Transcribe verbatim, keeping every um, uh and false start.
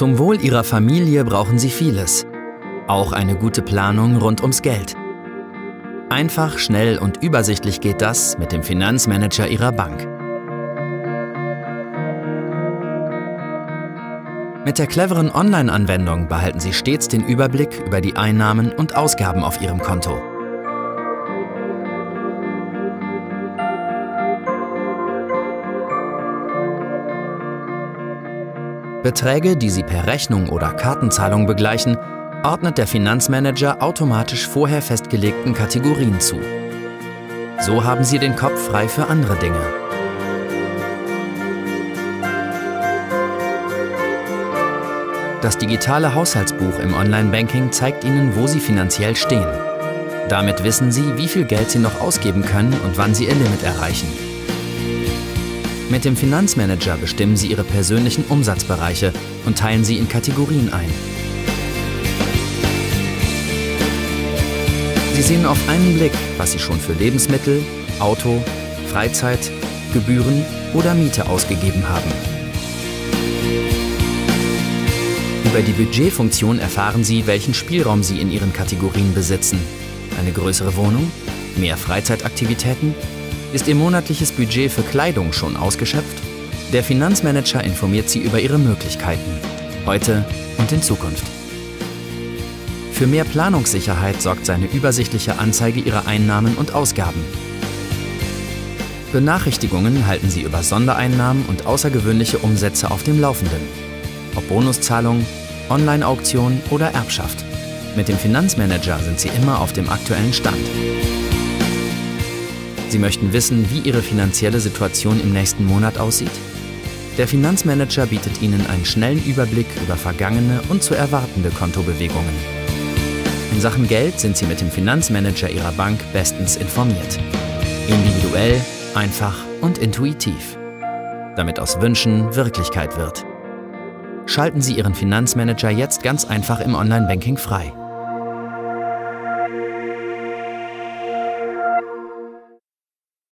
Zum Wohl Ihrer Familie brauchen Sie vieles. Auch eine gute Planung rund ums Geld. Einfach, schnell und übersichtlich geht das mit dem Finanzmanager Ihrer Bank. Mit der cleveren Online-Anwendung behalten Sie stets den Überblick über die Einnahmen und Ausgaben auf Ihrem Konto. Beträge, die Sie per Rechnung oder Kartenzahlung begleichen, ordnet der Finanzmanager automatisch vorher festgelegten Kategorien zu. So haben Sie den Kopf frei für andere Dinge. Das digitale Haushaltsbuch im Online-Banking zeigt Ihnen, wo Sie finanziell stehen. Damit wissen Sie, wie viel Geld Sie noch ausgeben können und wann Sie Ihr Limit erreichen. Mit dem Finanzmanager bestimmen Sie Ihre persönlichen Umsatzbereiche und teilen sie in Kategorien ein. Sie sehen auf einen Blick, was Sie schon für Lebensmittel, Auto, Freizeit, Gebühren oder Miete ausgegeben haben. Über die Budgetfunktion erfahren Sie, welchen Spielraum Sie in Ihren Kategorien besitzen. Eine größere Wohnung? Mehr Freizeitaktivitäten? Ist Ihr monatliches Budget für Kleidung schon ausgeschöpft? Der Finanzmanager informiert Sie über Ihre Möglichkeiten, heute und in Zukunft. Für mehr Planungssicherheit sorgt seine übersichtliche Anzeige Ihrer Einnahmen und Ausgaben. Benachrichtigungen halten Sie über Sondereinnahmen und außergewöhnliche Umsätze auf dem Laufenden. Ob Bonuszahlung, Online-Auktion oder Erbschaft. Mit dem Finanzmanager sind Sie immer auf dem aktuellen Stand. Sie möchten wissen, wie Ihre finanzielle Situation im nächsten Monat aussieht? Der Finanzmanager bietet Ihnen einen schnellen Überblick über vergangene und zu erwartende Kontobewegungen. In Sachen Geld sind Sie mit dem Finanzmanager Ihrer Bank bestens informiert. Individuell, einfach und intuitiv. Damit aus Wünschen Wirklichkeit wird. Schalten Sie Ihren Finanzmanager jetzt ganz einfach im Online-Banking frei.